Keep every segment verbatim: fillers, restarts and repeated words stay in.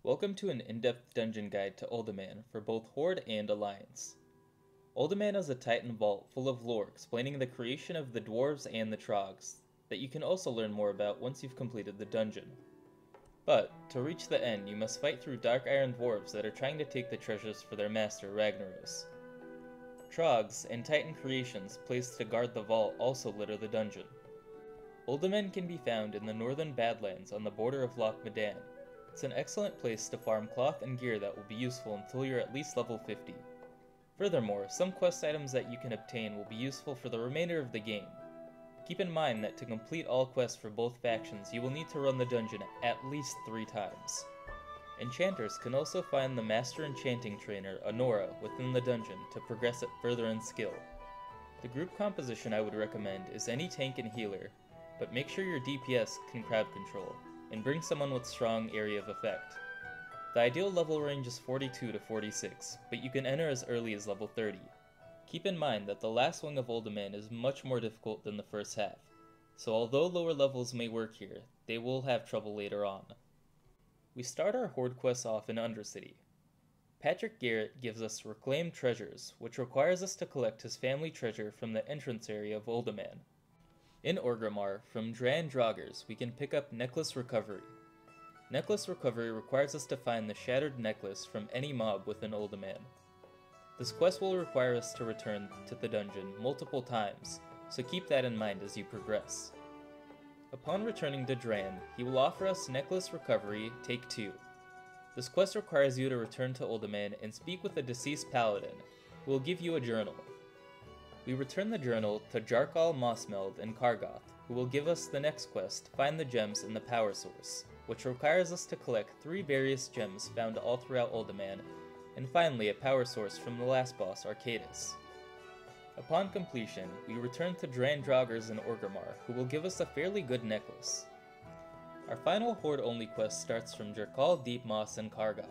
Welcome to an in-depth dungeon guide to Uldaman for both Horde and Alliance. Uldaman is a titan vault full of lore explaining the creation of the dwarves and the trogs, that you can also learn more about once you've completed the dungeon. But, to reach the end, you must fight through dark iron dwarves that are trying to take the treasures for their master Ragnaros. Trogs and titan creations placed to guard the vault also litter the dungeon. Uldaman can be found in the northern Badlands on the border of Loch Medan. It's an excellent place to farm cloth and gear that will be useful until you're at least level fifty. Furthermore, some quest items that you can obtain will be useful for the remainder of the game. Keep in mind that to complete all quests for both factions, you will need to run the dungeon at least three times. Enchanters can also find the Master Enchanting Trainer, Honora, within the dungeon to progress it further in skill. The group composition I would recommend is any tank and healer, but make sure your D P S can crowd control, and bring someone with strong area of effect. The ideal level range is forty-two to forty-six, but you can enter as early as level thirty. Keep in mind that the last wing of Uldaman is much more difficult than the first half, so although lower levels may work here, they will have trouble later on. We start our Horde quests off in Undercity. Patrick Garrett gives us Reclaimed Treasures, which requires us to collect his family treasure from the entrance area of Uldaman. In Orgrimmar, from Dran Draugrs, we can pick up Necklace Recovery. Necklace Recovery requires us to find the Shattered Necklace from any mob within Uldaman. This quest will require us to return to the dungeon multiple times, so keep that in mind as you progress. Upon returning to Dran, he will offer us Necklace Recovery Take two. This quest requires you to return to Uldaman and speak with a deceased paladin, who will give you a journal. We return the journal to Jarkal Mossmeld in Kargoth, who will give us the next quest, Find the Gems in the Power Source, which requires us to collect three various gems found all throughout Uldaman, and finally a power source from the last boss, Arcadis. Upon completion, we return to Dran Draugrs in Orgrimmar, who will give us a fairly good necklace. Our final Horde-only quest starts from Jarkal Deep Moss in Kargoth.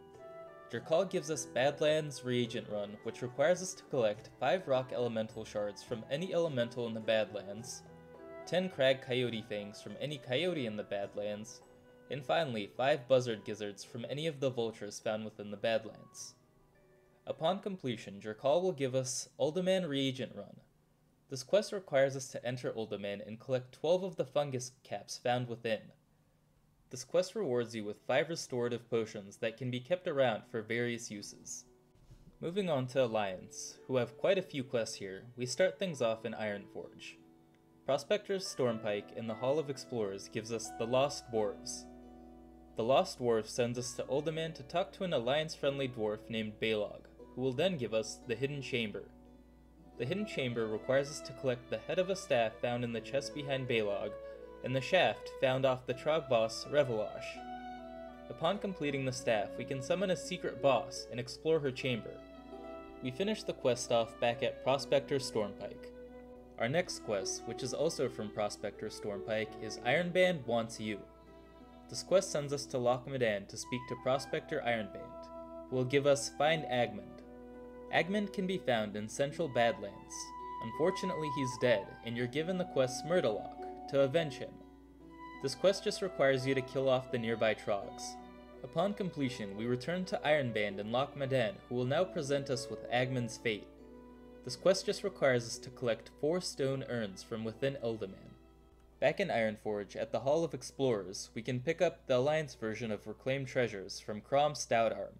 Jarkal gives us Badlands Reagent Run, which requires us to collect five rock elemental shards from any elemental in the Badlands, ten crag coyote fangs from any coyote in the Badlands, and finally five buzzard gizzards from any of the vultures found within the Badlands. Upon completion, Jarkal will give us Uldaman Reagent Run. This quest requires us to enter Uldaman and collect twelve of the fungus caps found within. This quest rewards you with five restorative potions that can be kept around for various uses. Moving on to Alliance, who have quite a few quests here, we start things off in Ironforge. Prospector's Stormpike in the Hall of Explorers gives us the Lost Dwarves. The Lost Dwarf sends us to Uldaman to talk to an Alliance-friendly dwarf named Balog, who will then give us the Hidden Chamber. The Hidden Chamber requires us to collect the head of a staff found in the chest behind Balog, and the shaft found off the Trog boss, Revelosh. Upon completing the staff, we can summon a secret boss and explore her chamber. We finish the quest off back at Prospector Stormpike. Our next quest, which is also from Prospector Stormpike, is Ironband Wants You. This quest sends us to Loch Medan to speak to Prospector Ironband, who will give us Find Agmond. Agmond can be found in Central Badlands. Unfortunately, he's dead, and you're given the quest Smurdelock to avenge him. This quest just requires you to kill off the nearby trogs. Upon completion, we return to Ironband in Loch Medan, who will now present us with Agmond's fate. This quest just requires us to collect four stone urns from within Uldaman. Back in Ironforge, at the Hall of Explorers, we can pick up the Alliance version of Reclaimed Treasures from Crom Stoutarm.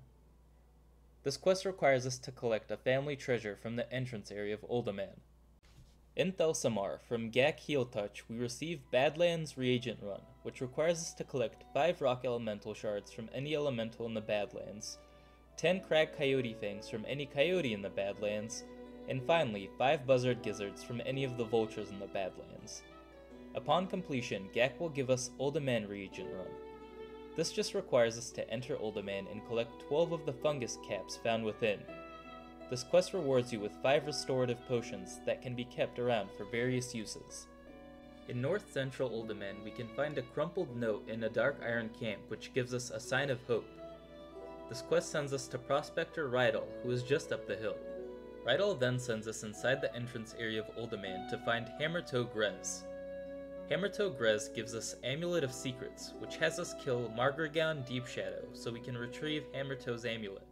This quest requires us to collect a family treasure from the entrance area of Uldaman. In Thelsamar, from Gak Heeltouch, we receive Badlands Reagent Run, which requires us to collect five rock elemental shards from any elemental in the Badlands, ten crag coyote fangs from any coyote in the Badlands, and finally five buzzard gizzards from any of the vultures in the Badlands. Upon completion, Gak will give us Uldaman Reagent Run. This just requires us to enter Uldaman and collect twelve of the fungus caps found within. This quest rewards you with five restorative potions that can be kept around for various uses. In North Central Uldaman, we can find a crumpled note in a dark iron camp which gives us a sign of hope. This quest sends us to Prospector Rydal, who is just up the hill. Rydal then sends us inside the entrance area of Uldaman to find Hammertoe Grez. Hammertoe Grez gives us Amulet of Secrets, which has us kill Margragon Deep Shadow so we can retrieve Hammertoe's amulet.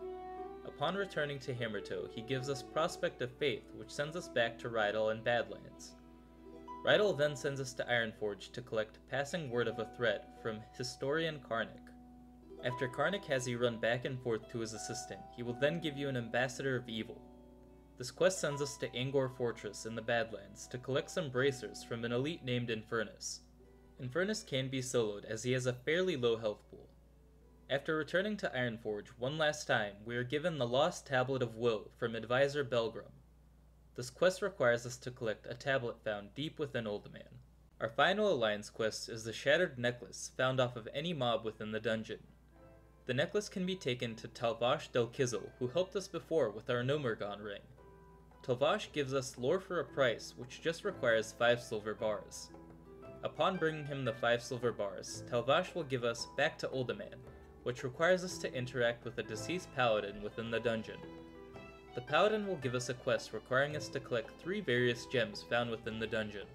Upon returning to Hammertoe, he gives us Prospect of Faith, which sends us back to Rydal and Badlands. Rydal then sends us to Ironforge to collect Passing Word of a Threat from Historian Karnak. After Karnak has you run back and forth to his assistant, he will then give you an Ambassador of Evil. This quest sends us to Angor Fortress in the Badlands to collect some bracers from an elite named Infernus. Infernus can be soloed as he has a fairly low health pool. After returning to Ironforge one last time, we are given the Lost Tablet of Will from Advisor Belgrum. This quest requires us to collect a tablet found deep within Uldaman. Our final Alliance quest is the Shattered Necklace, found off of any mob within the dungeon. The necklace can be taken to Talvash del Kizzle, who helped us before with our Nomergon ring. Talvash gives us lore for a price, which just requires five silver bars. Upon bringing him the five silver bars, Talvash will give us Back to Uldaman, which requires us to interact with a deceased paladin within the dungeon. The paladin will give us a quest requiring us to collect three various gems found within the dungeon.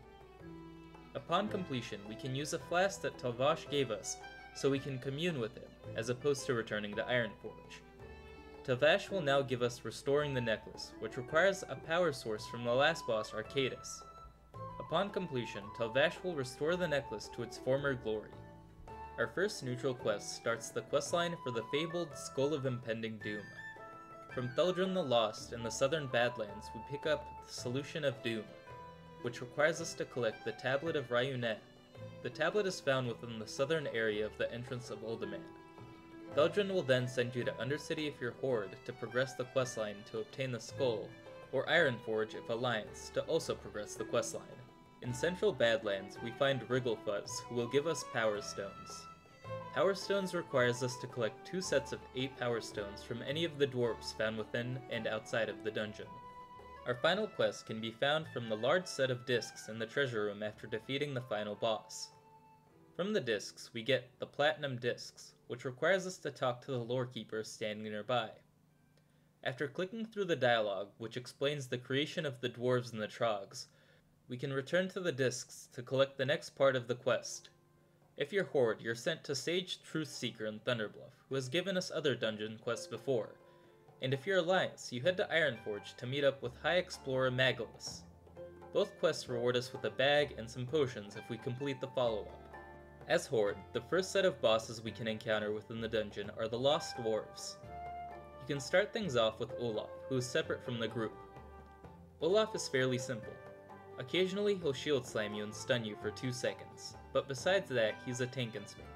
Upon completion, we can use a flask that Talvash gave us so we can commune with him, as opposed to returning to Ironforge. Talvash will now give us Restoring the Necklace, which requires a power source from the last boss, Arcadus. Upon completion, Talvash will restore the necklace to its former glory. Our first neutral quest starts the questline for the fabled Skull of Impending Doom. From Theldrin the Lost in the southern Badlands, we pick up the Solution of Doom, which requires us to collect the Tablet of Ryunet. The tablet is found within the southern area of the entrance of Uldaman. Theldrin will then send you to Undercity if you're Horde to progress the questline to obtain the skull, or Ironforge if Alliance to also progress the questline. In central Badlands, we find Wrigglefuzz, who will give us Power Stones. Power Stones requires us to collect two sets of eight Power Stones from any of the dwarves found within and outside of the dungeon. Our final quest can be found from the large set of discs in the treasure room after defeating the final boss. From the discs, we get the Platinum Discs, which requires us to talk to the Lorekeeper standing nearby. After clicking through the dialogue, which explains the creation of the dwarves and the trogs, we can return to the discs to collect the next part of the quest. If you're Horde, you're sent to Sage Truthseeker in Thunderbluff, who has given us other dungeon quests before. And if you're Alliance, you head to Ironforge to meet up with High Explorer Magalus. Both quests reward us with a bag and some potions if we complete the follow-up. As Horde, the first set of bosses we can encounter within the dungeon are the Lost Dwarves. You can start things off with Olaf, who is separate from the group. Olaf is fairly simple. Occasionally he'll shield slam you and stun you for two seconds, but besides that, he's a tank and smith.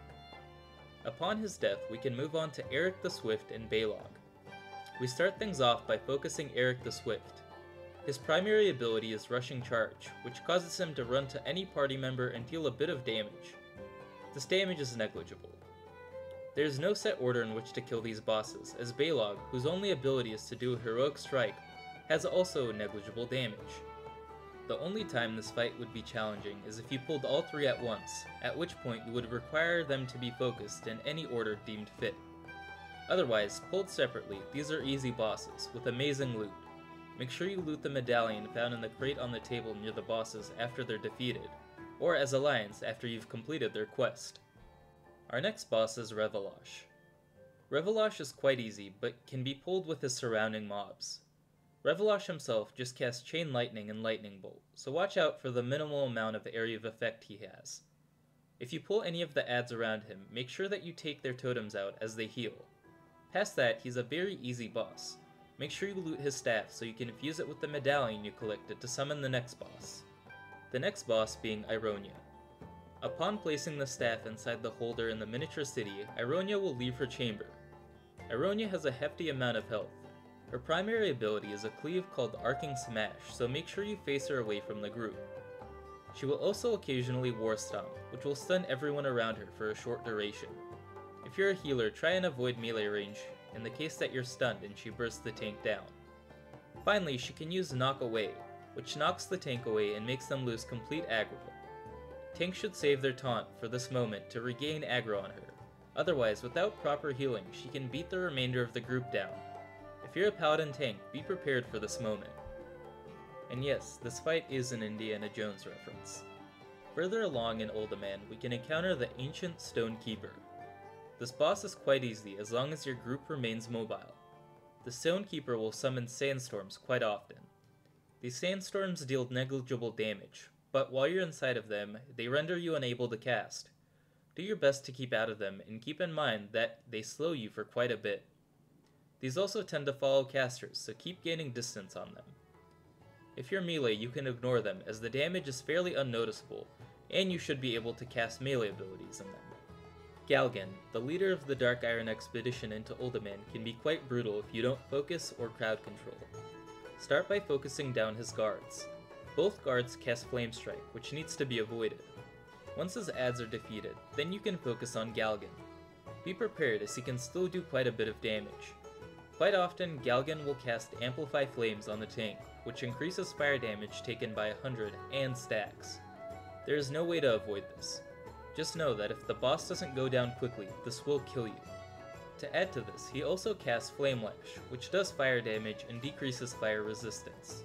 Upon his death, we can move on to Eric the Swift and Balog. We start things off by focusing Eric the Swift. His primary ability is Rushing Charge, which causes him to run to any party member and deal a bit of damage. This damage is negligible. There is no set order in which to kill these bosses, as Balog, whose only ability is to do a heroic strike, has also negligible damage. The only time this fight would be challenging is if you pulled all three at once, at which point you would require them to be focused in any order deemed fit. Otherwise, pulled separately, these are easy bosses, with amazing loot. Make sure you loot the medallion found in the crate on the table near the bosses after they're defeated, or as Alliance after you've completed their quest. Our next boss is Revelosh. Revelosh is quite easy, but can be pulled with his surrounding mobs. Revelosh himself just casts Chain Lightning and Lightning Bolt, so watch out for the minimal amount of area of effect he has. If you pull any of the adds around him, make sure that you take their totems out as they heal. Past that, he's a very easy boss. Make sure you loot his staff so you can fuse it with the medallion you collected to summon the next boss. The next boss being Ironia. Upon placing the staff inside the holder in the miniature city, Ironia will leave her chamber. Ironia has a hefty amount of health. Her primary ability is a cleave called Arcing Smash, so make sure you face her away from the group. She will also occasionally War Stomp, which will stun everyone around her for a short duration. If you're a healer, try and avoid melee range, in the case that you're stunned and she bursts the tank down. Finally, she can use Knock Away, which knocks the tank away and makes them lose complete aggro. Tanks should save their taunt for this moment to regain aggro on her. Otherwise, without proper healing, she can beat the remainder of the group down. If you're a paladin tank, be prepared for this moment. And yes, this fight is an Indiana Jones reference. Further along in Uldaman, we can encounter the Ancient Stone Keeper. This boss is quite easy as long as your group remains mobile. The Stone Keeper will summon sandstorms quite often. These sandstorms deal negligible damage, but while you're inside of them, they render you unable to cast. Do your best to keep out of them, and keep in mind that they slow you for quite a bit. These also tend to follow casters, so keep gaining distance on them. If you're melee, you can ignore them as the damage is fairly unnoticeable, and you should be able to cast melee abilities in them. Galgan, the leader of the Dark Iron expedition into Uldaman, can be quite brutal if you don't focus or crowd control. Start by focusing down his guards. Both guards cast Flame Strike, which needs to be avoided. Once his adds are defeated, then you can focus on Galgan. Be prepared as he can still do quite a bit of damage. Quite often, Galgan will cast Amplify Flames on the tank, which increases fire damage taken by one hundred and stacks. There is no way to avoid this. Just know that if the boss doesn't go down quickly, this will kill you. To add to this, he also casts Flame Lash, which does fire damage and decreases fire resistance.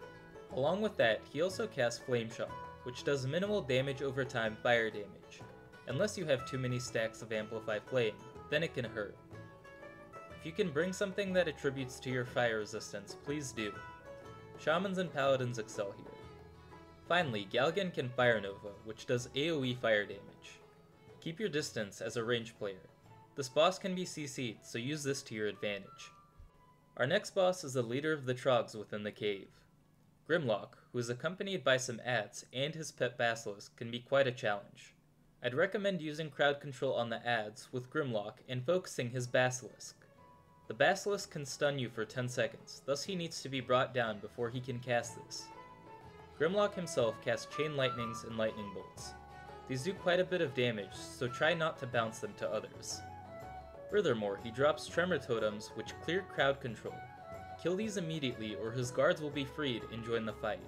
Along with that, he also casts Flame Shock, which does minimal damage over time fire damage. Unless you have too many stacks of Amplify Flame, then it can hurt. If you can bring something that attributes to your fire resistance, please do. Shamans and Paladins excel here. Finally, Galgan can Fire Nova, which does AoE fire damage. Keep your distance as a ranged player. This boss can be C C'd, so use this to your advantage. Our next boss is the leader of the Trogs within the cave. Grimlock, who is accompanied by some adds and his pet Basilisk, can be quite a challenge. I'd recommend using crowd control on the adds with Grimlock and focusing his Basilisk. The Basilisk can stun you for ten seconds, thus he needs to be brought down before he can cast this. Grimlock himself casts Chain Lightnings and Lightning Bolts. These do quite a bit of damage, so try not to bounce them to others. Furthermore, he drops Tremor Totems which clear crowd control. Kill these immediately or his guards will be freed and join the fight.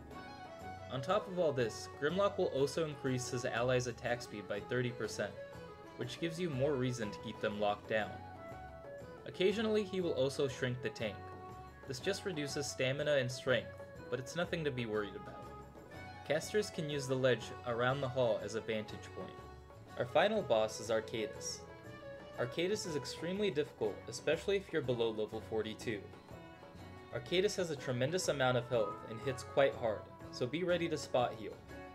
On top of all this, Grimlock will also increase his allies' attack speed by thirty percent, which gives you more reason to keep them locked down. Occasionally he will also shrink the tank. This just reduces stamina and strength, but it's nothing to be worried about. Casters can use the ledge around the hall as a vantage point. Our final boss is Arcadus. Arcadus is extremely difficult, especially if you're below level forty-two. Arcadus has a tremendous amount of health and hits quite hard, so be ready to spot heal.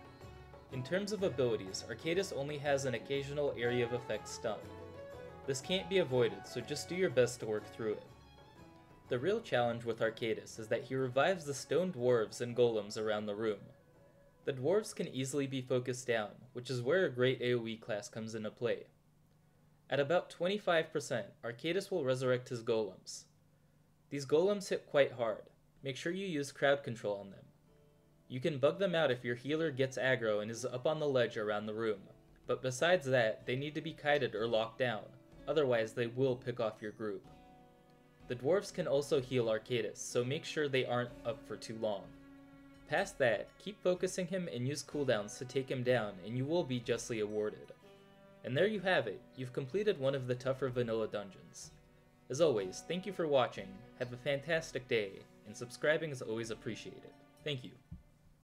In terms of abilities, Arcadus only has an occasional area of effect stun. This can't be avoided, so just do your best to work through it. The real challenge with Arcadus is that he revives the stone dwarves and golems around the room. The dwarves can easily be focused down, which is where a great AoE class comes into play. At about twenty-five percent, Arcadus will resurrect his golems. These golems hit quite hard. Make sure you use crowd control on them. You can bug them out if your healer gets aggro and is up on the ledge around the room, but besides that, they need to be kited or locked down, otherwise they will pick off your group. The dwarves can also heal Arcadus, so make sure they aren't up for too long. Past that, keep focusing him and use cooldowns to take him down and you will be justly awarded. And there you have it, you've completed one of the tougher vanilla dungeons. As always, thank you for watching, have a fantastic day, and subscribing is always appreciated. Thank you.